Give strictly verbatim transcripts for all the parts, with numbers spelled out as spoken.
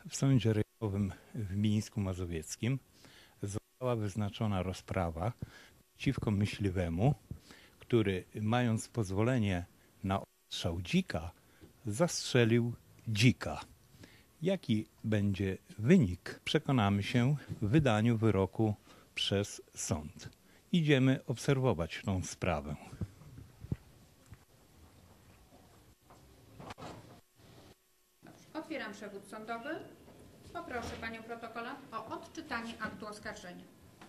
W Sądzie Rejonowym w Mińsku Mazowieckim została wyznaczona rozprawa przeciwko myśliwemu, który, mając pozwolenie na ostrzał dzika, zastrzelił dzika. Jaki będzie wynik, przekonamy się w wydaniu wyroku przez sąd. Idziemy obserwować tą sprawę. Otwieram przewód sądowy. Poproszę Panią protokolant o odczytanie aktu oskarżenia.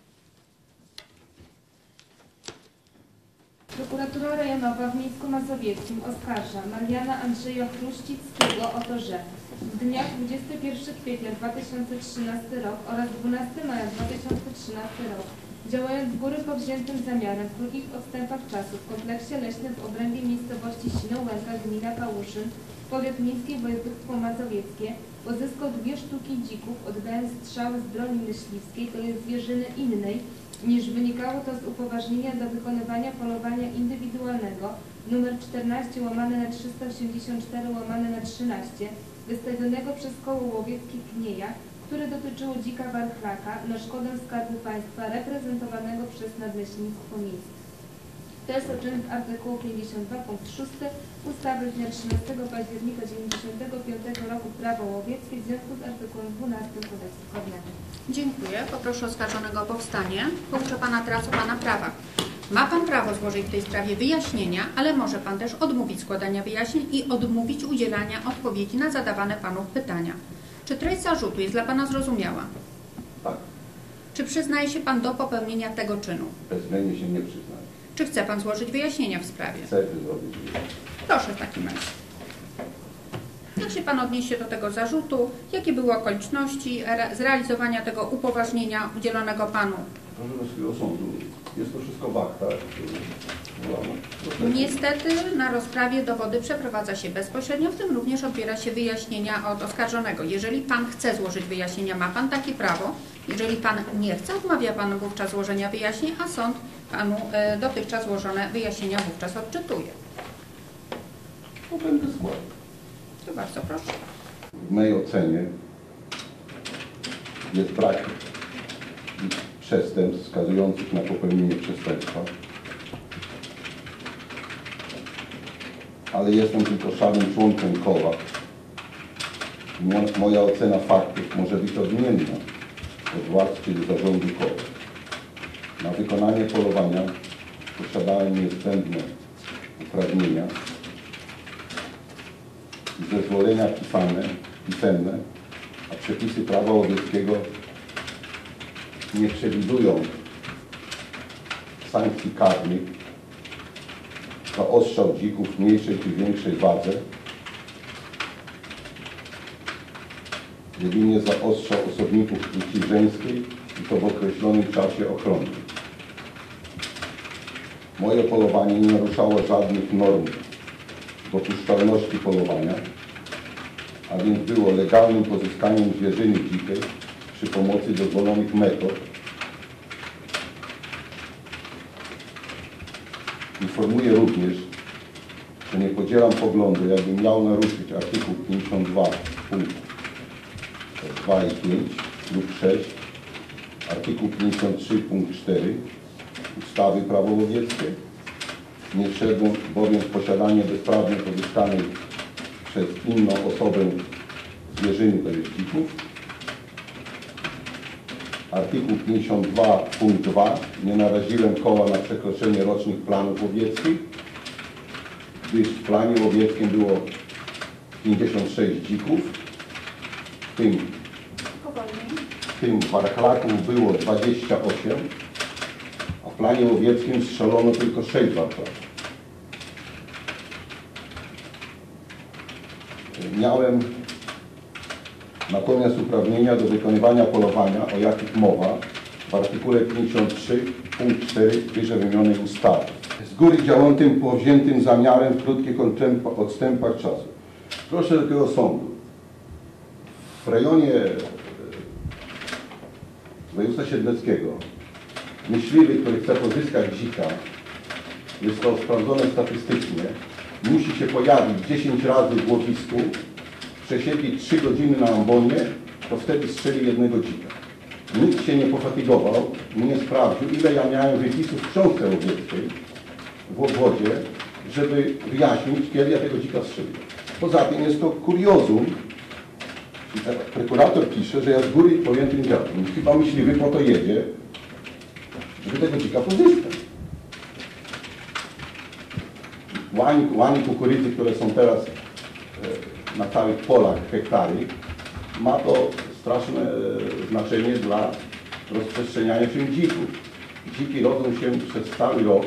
Prokuratura Rejonowa w Mińsku Mazowieckim oskarża Mariana Andrzeja Chruścickiego o to, że w dniach dwudziestego pierwszego kwietnia dwa tysiące trzynastego rok oraz dwunastego maja dwa tysiące trzynastego rok, działając z góry powziętym zamiarem w krótkich odstępach czasu w kompleksie leśnym w obrębie miejscowości Sinołęka, gmina Kałuszyn, powiat miejski, województwo mazowieckie, pozyskał dwie sztuki dzików, oddając strzały z broni myśliwskiej, to jest zwierzyny innej, niż wynikało to z upoważnienia do wykonywania polowania indywidualnego nr czternaście łamane na trzysta osiemdziesiąt cztery łamane na trzynaście wystawionego przez koło łowieckie Knieja, które dotyczyło dzika warchlaka na szkodę Skarbu Państwa reprezentowanego przez Nadleśnictwo Miejskie. To jest uczynek artykułu pięćdziesiąt dwa punkt szósty ustawy z dnia trzynastego października dziewięćdziesiątego piątego roku Prawo łowieckie w związku z artykułem dwunastym Kodeksu karnego. Dziękuję. Poproszę oskarżonego o powstanie. Pouczę Pana teraz o Pana prawach. Ma Pan prawo złożyć w tej sprawie wyjaśnienia, ale może Pan też odmówić składania wyjaśnień i odmówić udzielania odpowiedzi na zadawane Panu pytania. Czy treść zarzutu jest dla Pana zrozumiała? Tak. Czy przyznaje się Pan do popełnienia tego czynu? Bezwzględnie się nie przyznaję. Czy chce Pan złożyć wyjaśnienia w sprawie? Chcę to zrobić. Proszę w takim razie. Jak się Pan odniesie do tego zarzutu? Jakie były okoliczności zrealizowania tego upoważnienia udzielonego Panu? Proszę Wysokiego Sądu, jest to wszystko w aktach. Niestety na rozprawie dowody przeprowadza się bezpośrednio, w tym również odbiera się wyjaśnienia od oskarżonego. Jeżeli Pan chce złożyć wyjaśnienia, ma Pan takie prawo. Jeżeli Pan nie chce, odmawia Pan wówczas złożenia wyjaśnień, a sąd Panu e, dotychczas złożone wyjaśnienia wówczas odczytuje. To będę składał. To bardzo proszę. W mojej ocenie jest brak przestępstw wskazujących na popełnienie przestępstwa, ale jestem tylko szarym członkiem koła. Moja ocena faktów może być odmienna od władz, czyli zarządu koła. Na wykonanie polowania posiadałem niezbędne uprawnienia i zezwolenia pisane, pisemne, a przepisy prawa łowieckiego nie przewidują sankcji karnych za ostrzał dzików w mniejszej czy większej wadze, jedynie za ostrzał osobników płci żeńskiej i to w określonym czasie ochronnym. Moje polowanie nie naruszało żadnych norm dopuszczalności polowania, a więc było legalnym pozyskaniem zwierzyny dzikiej przy pomocy dozwolonych metod. Informuję również, że nie podzielam poglądu, jakbym miał naruszyć artykuł pięćdziesiąt dwa punkt dwa i pięć lub sześć, artykuł pięćdziesiąt trzy punkt cztery ustawy Prawo łowieckie. Nie wszedłem bowiem w posiadanie bezprawnie pozyskanej przez inną osobę zwierzyny, to jest dzików. Artykuł pięćdziesiąt dwa punkt dwa. Nie naraziłem koła na przekroczenie rocznych planów łowieckich, gdyż w planie łowieckim było pięćdziesiąt sześć dzików, w tym, w tym warchlaków było dwadzieścia osiem, a w planie łowieckim strzelono tylko sześć warchlaków. Miałem natomiast uprawnienia do wykonywania polowania, o jakich mowa w artykule pięćdziesiąt trzy punkt cztery wyżej wymienionej ustawy. Z góry działającym powziętym zamiarem w krótkich odstępach czasu. Proszę takiego sądu. W rejonie województwa siedleckiego myśliwy, który chce pozyskać dzika, jest to sprawdzone statystycznie, musi się pojawić dziesięć razy w łowisku, przesiedzieć trzy godziny na ambonie to wtedy strzelił jednego dzika. Nikt się nie pofatygował, nie sprawdził, ile ja miałem wypisów w książce łowieckiej w obwodzie, żeby wyjaśnić, kiedy ja tego dzika strzeliłem. Poza tym jest to kuriozum. Prokurator pisze, że ja z góry powiem tym dziadom. Chyba myśliwy po to jedzie, żeby tego dzika pozyskać. Łani, łani kukurydzy, które są teraz na całych polach hektary, ma to straszne znaczenie dla rozprzestrzeniania się dzików. Dziki rodzą się przez cały rok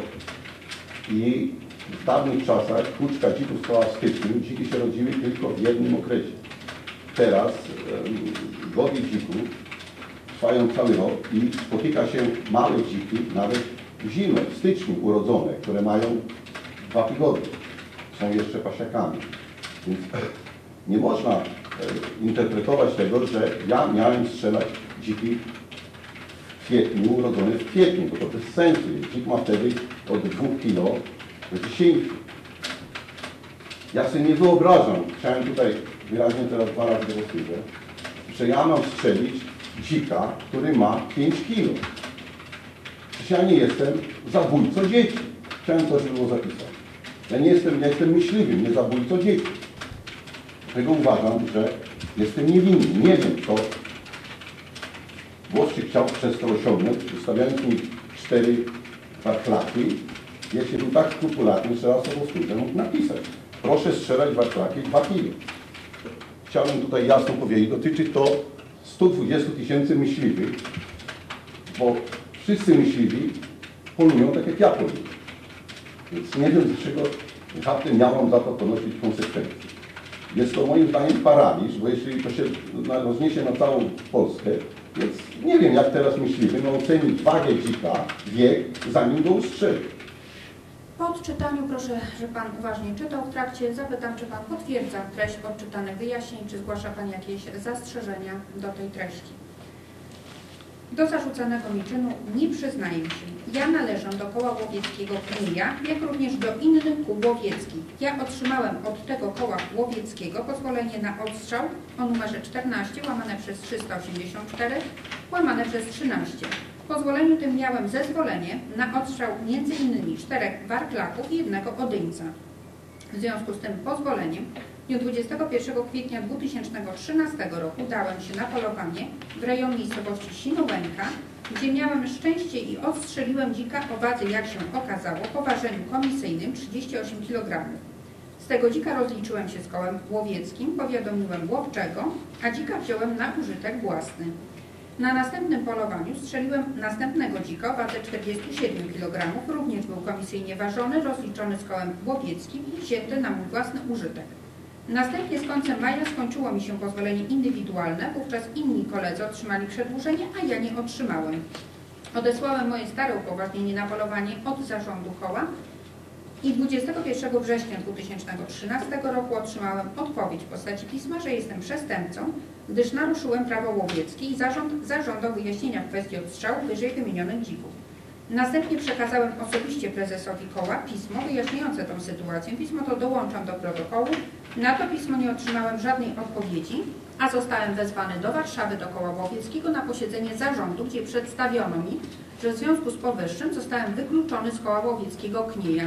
i w dawnych czasach huczka dzików stała w styczniu, dziki się rodziły tylko w jednym okresie. Teraz gody dzików trwają cały rok i spotyka się małe dziki, nawet w zimę, w styczniu urodzone, które mają dwa tygodnie. Są jeszcze pasiakami. Więc nie można e, interpretować tego, że ja miałem strzelać dziki w kwietniu, urodzone w kwietniu, bo to bez sensu. Dzik ma wtedy od dwóch kilo do dziesięciu. Ja sobie nie wyobrażam, chciałem tutaj wyraźnie teraz dwa razy powtórzę, że ja mam strzelić dzika, który ma pięć kilo. Przecież ja nie jestem zabójcą dzieci. Chciałem to, żeby było zapisane. Ja nie jestem, ja jestem myśliwym, nie zabójcą dzieci. Dlatego uważam, że jestem niewinny. Nie wiem, co Włoszczyk chciał przez to osiągnąć, wystawiając mi cztery warklaki. Jeśli był tak skrupulatny, że raz to powtórzę, mógł napisać. Proszę strzelać warklaki dwa kilo. Chciałbym tutaj jasno powiedzieć, dotyczy to stu dwudziestu tysięcy myśliwych, bo wszyscy myśliwi polują tak jak ja poluję. Więc nie wiem, dlaczego raptem ja mam za to ponosić konsekwencje. Jest to moim zdaniem paraliż, bo jeśli to się rozniesie na całą Polskę, więc nie wiem, jak teraz myśliwy no ocenić wagę dzika, wiek, zanim go ustrzeli. Po odczytaniu proszę, żeby Pan uważnie czytał. W trakcie zapytam, czy Pan potwierdza treść odczytanych wyjaśnień, czy zgłasza Pan jakieś zastrzeżenia do tej treści. Do zarzucanego mi czynu nie przyznaję się. Ja należę do koła łowieckiego Kmija, jak również do innych kół łowieckich. Ja otrzymałem od tego koła łowieckiego pozwolenie na odstrzał o numerze czternaście łamane przez trzysta osiemdziesiąt cztery łamane przez trzynaście. W pozwoleniu tym miałem zezwolenie na odstrzał między innymi czterech warklaków i jednego odyńca. W związku z tym pozwoleniem w dniu dwudziestego pierwszego kwietnia dwa tysiące trzynastego roku dałem się na polowanie w rejon miejscowości Sinołęka, gdzie miałem szczęście i odstrzeliłem dzika o wadze, jak się okazało, po ważeniu komisyjnym trzydzieści osiem kilogramów. Z tego dzika rozliczyłem się z kołem łowieckim, powiadomiłem łowczego, a dzika wziąłem na użytek własny. Na następnym polowaniu strzeliłem następnego dzika o wadze czterdziestu siedmiu kilogramów, również był komisyjnie ważony, rozliczony z kołem łowieckim i wzięty na mój własny użytek. Następnie z końcem maja skończyło mi się pozwolenie indywidualne, wówczas inni koledzy otrzymali przedłużenie, a ja nie otrzymałem. Odesłałem moje stare upoważnienie na polowanie od zarządu koła i dwudziestego pierwszego września dwa tysiące trzynastego roku otrzymałem odpowiedź w postaci pisma, że jestem przestępcą, gdyż naruszyłem prawo łowieckie i zarząd zażądał wyjaśnienia w kwestii odstrzału wyżej wymienionych dzików. Następnie przekazałem osobiście prezesowi koła pismo wyjaśniające tę sytuację. Pismo to dołączam do protokołu. Na to pismo nie otrzymałem żadnej odpowiedzi, a zostałem wezwany do Warszawy do koła łowieckiego na posiedzenie zarządu, gdzie przedstawiono mi, że w związku z powyższym zostałem wykluczony z koła łowieckiego Knieja.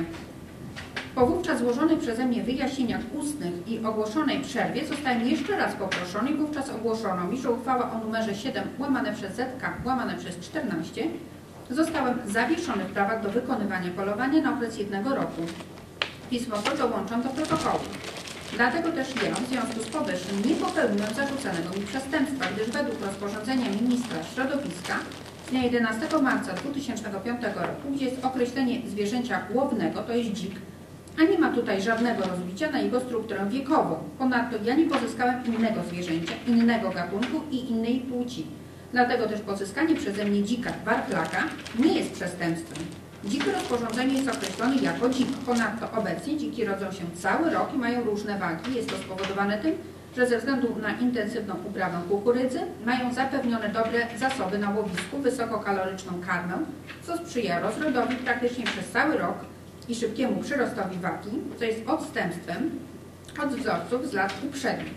Po wówczas złożonych przeze mnie wyjaśnieniach ustnych i ogłoszonej przerwie zostałem jeszcze raz poproszony i wówczas ogłoszono mi, że uchwała o numerze siedem łamane przez Z K łamane przez czternaście zostałem zawieszony w prawach do wykonywania polowania na okres jednego roku. Pismo to dołączam do protokołu. Dlatego też ja w związku z powyższym nie popełniłem zarzucanego mi przestępstwa, gdyż według rozporządzenia ministra środowiska z dnia jedenastego marca dwa tysiące piątego roku, gdzie jest określenie zwierzęcia łownego, to jest dzik, a nie ma tutaj żadnego rozbicia na jego strukturę wiekową. Ponadto ja nie pozyskałem innego zwierzęcia, innego gatunku i innej płci. Dlatego też pozyskanie przeze mnie dzika warklaka nie jest przestępstwem. Dziki rozporządzenie jest określony jako dzik. Ponadto obecnie dziki rodzą się cały rok i mają różne wagi. Jest to spowodowane tym, że ze względu na intensywną uprawę kukurydzy mają zapewnione dobre zasoby na łowisku, wysokokaloryczną karmę, co sprzyja rozrodowi praktycznie przez cały rok i szybkiemu przyrostowi wagi, co jest odstępstwem od wzorców z lat uprzednich.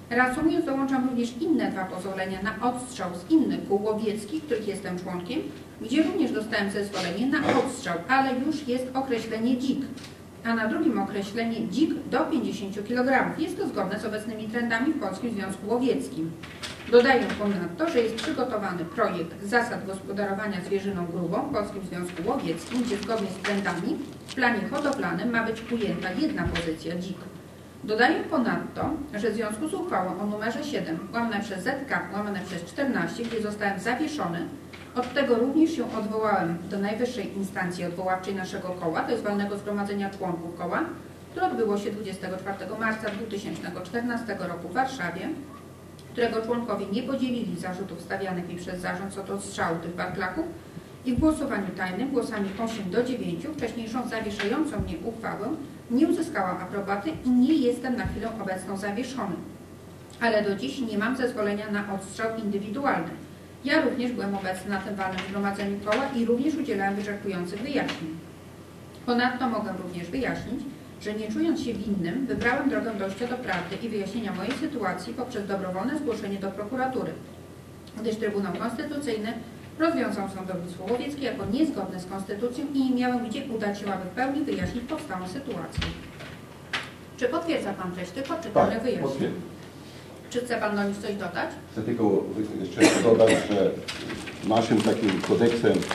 Reasumując, dołączam również inne dwa pozwolenia na odstrzał z innych kół łowieckich, których jestem członkiem, gdzie również dostałem zezwolenie na odstrzał, ale już jest określenie dzik, a na drugim określenie dzik do pięćdziesięciu kilogramów. Jest to zgodne z obecnymi trendami w Polskim Związku Łowieckim. Dodaję ponadto, że jest przygotowany projekt zasad gospodarowania zwierzyną grubą w Polskim Związku Łowieckim, gdzie zgodnie z trendami w planie hodowlanym ma być ujęta jedna pozycja dzik. Dodaję ponadto, że w związku z uchwałą o numerze siedem łamane przez Z K łamane przez czternaście, gdzie zostałem zawieszony, od tego również się odwołałem do najwyższej instancji odwoławczej naszego koła, to jest walnego zgromadzenia członków koła, które odbyło się dwudziestego czwartego marca dwa tysiące czternastego roku w Warszawie, którego członkowie nie podzielili zarzutów stawianych mi przez zarząd co do strzału tych barklaków i w głosowaniu tajnym głosami osiem do dziewięciu wcześniejszą zawieszającą mnie uchwałę nie uzyskałam aprobaty i nie jestem na chwilę obecną zawieszony. Ale do dziś nie mam zezwolenia na odstrzał indywidualny. Ja również byłem obecny na tym walnym zgromadzeniu koła i również udzielałem wyczerpujących wyjaśnień. Ponadto mogę również wyjaśnić, że nie czując się winnym, wybrałem drogę dojścia do prawdy i wyjaśnienia mojej sytuacji poprzez dobrowolne zgłoszenie do prokuratury, gdyż Trybunał Konstytucyjny rozwiązał sądownictwo łowieckie jako niezgodne z konstytucją i nie miałem gdzie udać się, aby w pełni wyjaśnić powstałą sytuację. Czy potwierdza Pan treść tych odczytanych Tak, wyjaśnień? potwierdzam. Czy chce Pan do nich coś dodać? Chcę tylko jeszcze dodać, że naszym takim kodeksem y,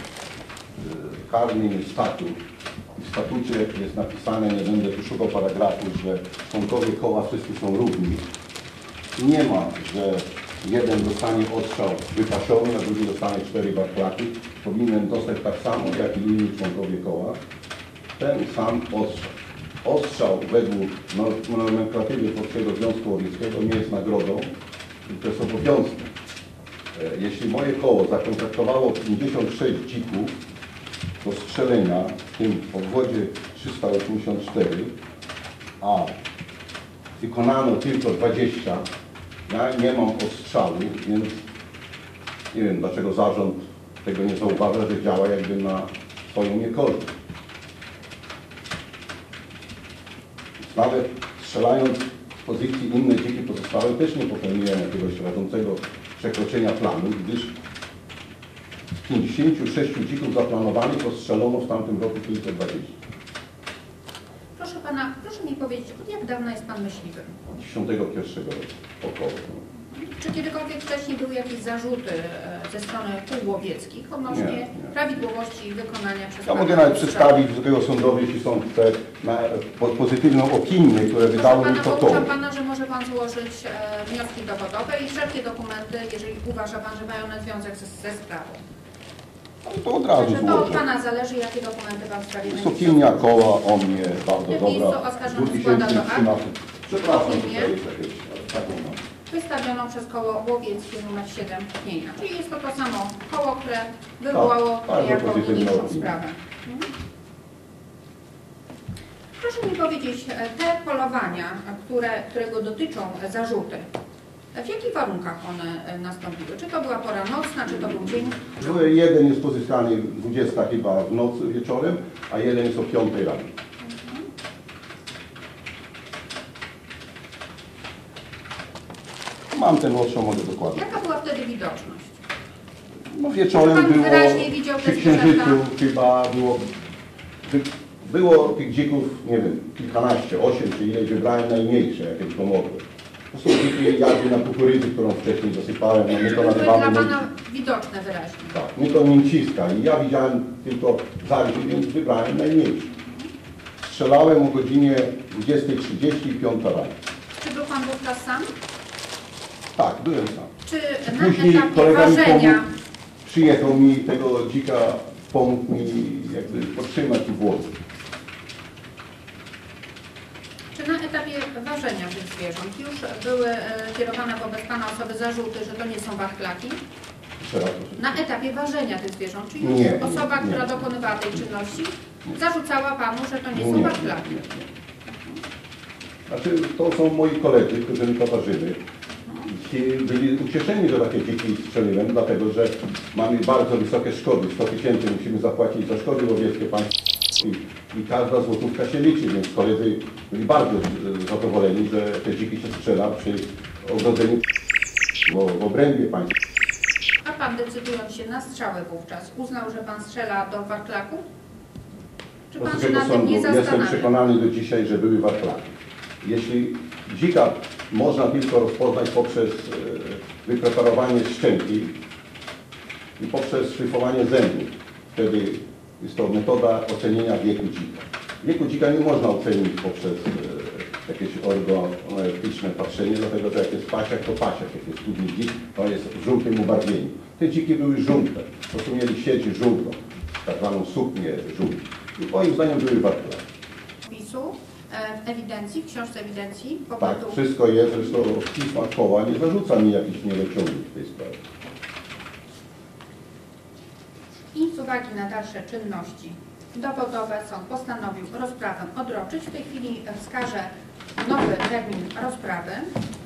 karnym jest statut. I w statucie jest napisane, nie będę tu szukał paragrafu, że członkowie koła wszyscy są równi. I nie ma, że jeden dostanie odstrzał wypasiony, a drugi dostanie cztery barklaki. Powinien dostać tak samo, jak i inni członkowie koła. Ten sam odstrzał. Ostrzał według nomenklatury Polskiego Związku Łowieckiego nie jest nagrodą, to jest obowiązkiem. Jeśli moje koło zakontraktowało pięćdziesiąt sześć dzików do strzelenia, w tym w obwodzie trzysta osiemdziesiąt cztery, a wykonano tylko dwadzieścia, ja nie mam ostrzału, więc nie wiem, dlaczego zarząd tego nie zauważa, że działa jakby na swoją niekorzyść. Nawet strzelając z pozycji inne dziki pozostałe też nie popełniłem jakiegoś rażącego przekroczenia planu, gdyż z pięćdziesięciu sześciu dzików zaplanowanych postrzelono w tamtym roku tylko dwadzieścia. Proszę Pana, proszę mi powiedzieć, od jak dawna jest Pan myśliwym? Od tysiącego pierwszego roku około. Czy kiedykolwiek wcześniej były jakieś zarzuty e, ze strony kół łowieckich odnośnie Nie, nie. prawidłowości wykonania przez Ja Pana mogę nawet strzału? przedstawić do tego sądowi, jeśli są te na, po, pozytywną opinię, które Proszę wydało mi Pana, to koło. pouczam Pana, że może Pan złożyć e, wnioski dowodowe i wszelkie dokumenty, jeżeli uważa Pan, że mają one związek ze, ze sprawą. To od razu Także to od złożę. Pana zależy, jakie dokumenty Pan w sprawie Jest będzie opinia koła o mnie bardzo W dobra. miejscu oskarżony dwa składa tysiące do trzynastego. Przepraszam, Opinię. tutaj jest jakieś taką mam. wystawioną przez koło łowieckie numer siedem Knienia. Czyli jest to to samo koło, które wywołało Tak, bardzo jako pozytywna niniejszą opinia. sprawę. Mhm. Proszę mi powiedzieć, te polowania, które, którego dotyczą zarzuty, w jakich warunkach one nastąpiły? Czy to była pora nocna, czy to był dzień? Były- Jeden jest pozyskany dwudziestej chyba w nocy wieczorem, a jeden jest o piątej rano. Mam ten odstrzał, mogę dokładnie. Jaka była wtedy widoczność? No wieczorem Czy pan było, wyraźnie widział te przy księżycu zwierzęta? chyba było, wy, było tych dzików, nie wiem, kilkanaście, osiem czy ileś, wybrałem najmniejsze, jakie mi pomogły. To są dziki jadły na kukurydzy, którą wcześniej zasypałem, no my to Były dla nazywamy Pana widoczne wyraźnie. tak, my to mięciska i ja widziałem tylko zarwy, więc wybrałem najmniejsze. Strzelałem o godzinie dwudziestej trzydzieści i piąta rano. Czy był Pan wówczas sam? Tak, byłem sam. Czy na Później etapie kolega mi pomógł, ważenia, przyjechał mi tego dzika, pomógł mi jakby podtrzymać i włożyć. czy na etapie ważenia tych zwierząt już były e, kierowane wobec Pana osoby zarzuty, że to nie są barklaki? Jeszcze raz proszę. Na etapie ważenia tych zwierząt, czy już Nie, nie, osoba, nie. która dokonywała tej czynności, zarzucała Panu, że to nie są Nie, barklaki? nie, nie. Znaczy, to są moi koledzy, którzy mi towarzyszyli. I byli ucieszeni, że takie dziki strzeliłem, dlatego że mamy bardzo wysokie szkody. sto tysięcy musimy zapłacić za szkody łowieckie państwu i, i każda złotówka się liczy, więc koledzy byli bardzo zadowoleni, że te dziki się strzela przy ogrodzeniu, bo w obrębie państwa. A pan, decydując się na strzałę wówczas, uznał, że pan strzela do warklaku? Czy pan się Wysokiego na tym Sądu, nie jestem zastanawia? przekonany do dzisiaj, że były warklaki. Jeśli dzika można tylko rozpoznać poprzez e, wypreparowanie szczęki i poprzez szlifowanie zębów, wtedy jest to metoda ocenienia wieku dzika. Wieku dzika nie można ocenić poprzez e, jakieś organoleptyczne patrzenie, dlatego że jak jest pasiak, to pasiak. Jak jest studni dzik, to jest w żółtym ubarwieniu. Te dziki były żółte, po prostu mieli sieć żółtą, tak zwaną suknię żółtą. I moim zdaniem były warklaki. Wpisu e, w ewidencji, w książce ewidencji Tak, pobytu. wszystko jest, zresztą w pismach koła nie zarzuca mi jakichś niedociągnięć w tej sprawie. I z uwagi na dalsze czynności dowodowe sąd postanowił rozprawę odroczyć. W tej chwili wskażę nowy termin rozprawy.